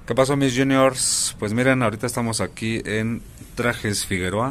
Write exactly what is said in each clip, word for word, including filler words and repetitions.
¿Qué pasó, mis juniors? Pues miren, ahorita estamos aquí en Trajes Figueroa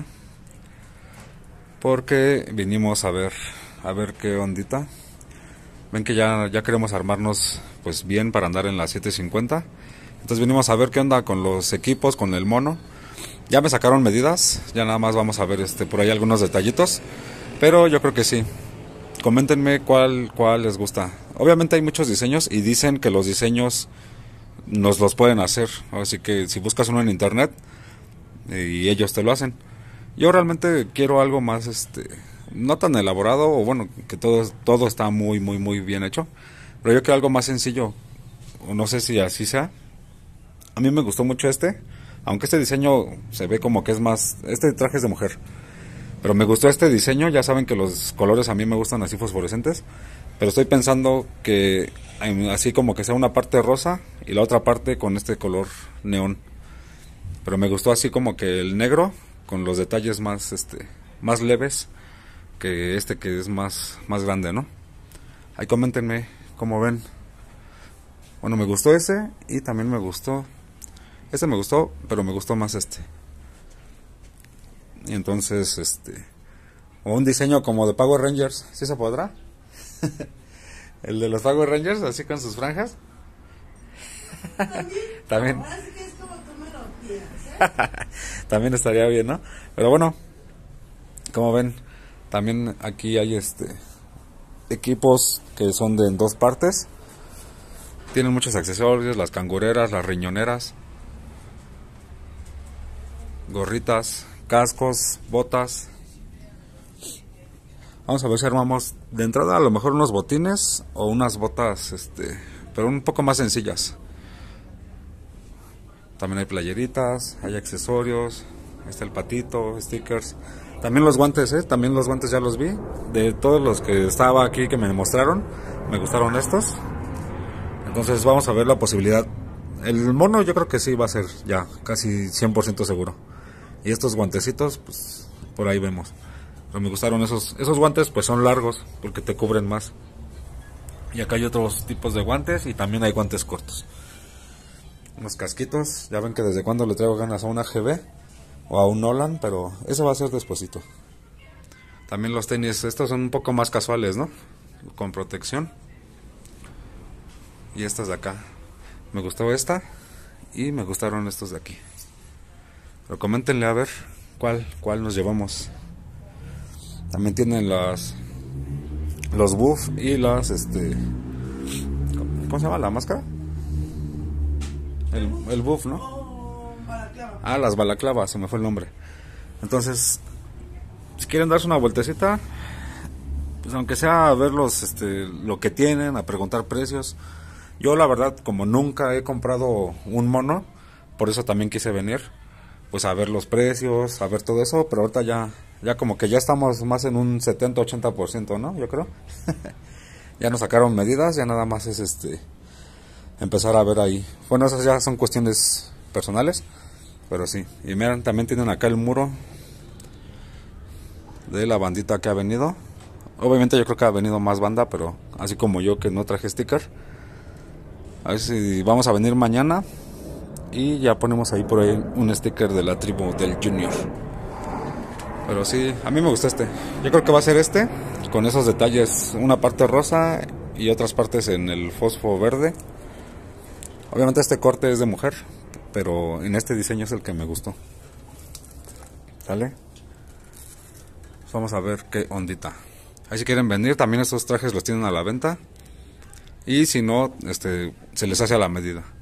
porque vinimos a ver a ver qué ondita. Ven que ya, ya queremos armarnos pues bien para andar en la siete cincuenta. Entonces vinimos a ver qué onda con los equipos, con el mono. Ya me sacaron medidas, ya nada más vamos a ver este por ahí algunos detallitos, pero yo creo que sí. Coméntenme cuál cuál les gusta. Obviamente hay muchos diseños y dicen que los diseños nos los pueden hacer, así que si buscas uno en internet y ellos te lo hacen. Yo realmente quiero algo más este no tan elaborado, o bueno, que todo todo está muy muy muy bien hecho, pero yo quiero algo más sencillo. No sé si así sea. A mí me gustó mucho este, aunque este diseño se ve como que es más, este traje es de mujer, pero me gustó este diseño. Ya saben que los colores a mí me gustan así fosforescentes, pero estoy pensando que así como que sea una parte rosa y la otra parte con este color neón. Pero me gustó así como que el negro con los detalles más este más leves que este, que es más más grande, ¿no? Ahí coméntenme cómo ven. Bueno, me gustó ese y también me gustó este, me gustó, pero me gustó más este. Y entonces este o un diseño como de Power Rangers, ¿sí se podrá? El de los Power Rangers, así con sus franjas. También. También estaría bien, ¿no? Pero bueno, como ven, también aquí hay este equipos que son de en dos partes. Tienen muchos accesorios, las cangureras, las riñoneras, gorritas, cascos, botas. Vamos a ver si armamos de entrada a lo mejor unos botines o unas botas, este, pero un poco más sencillas. También hay playeritas, hay accesorios, está el patito, stickers. También los guantes, ¿eh? También los guantes ya los vi. De todos los que estaba aquí que me mostraron, me gustaron estos. Entonces vamos a ver la posibilidad. El mono yo creo que sí va a ser ya casi cien por ciento seguro. Y estos guantecitos, pues por ahí vemos. Pero me gustaron esos, esos guantes, pues son largos porque te cubren más. Y acá hay otros tipos de guantes y también hay guantes cortos. Unos casquitos, ya ven que desde cuando le traigo ganas a un A G B o a un Nolan, pero eso va a ser despuesito. También los tenis, estos son un poco más casuales, ¿no? Con protección. Y estas de acá, me gustó esta y me gustaron estos de aquí. Pero coméntenle a ver cuál, cuál nos llevamos. También tienen las los buff y las este ¿cómo se llama la máscara? El, el buff, ¿no? Ah, las balaclavas, se me fue el nombre. Entonces, si quieren darse una vueltecita, pues aunque sea a ver los, este, lo que tienen, a preguntar precios. Yo la verdad, como nunca he comprado un mono, por eso también quise venir, pues a ver los precios, a ver todo eso, pero ahorita ya, ya como que ya estamos más en un setenta ochenta por ciento, ¿no? Yo creo. Ya nos sacaron medidas, ya nada más es este empezar a ver ahí. Bueno, esas ya son cuestiones personales, pero sí. Y miren, también tienen acá el muro de la bandita que ha venido. Obviamente yo creo que ha venido más banda, pero así como yo que no traje sticker. A ver si vamos a venir mañana y ya ponemos ahí por ahí un sticker de la tribu del Junior. Pero sí, a mí me gusta este. Yo creo que va a ser este, con esos detalles, una parte rosa y otras partes en el fosfo verde. Obviamente este corte es de mujer, pero en este diseño es el que me gustó. ¿Sale? Pues vamos a ver qué ondita. Ahí si quieren venir, también estos trajes los tienen a la venta. Y si no, este, se les hace a la medida.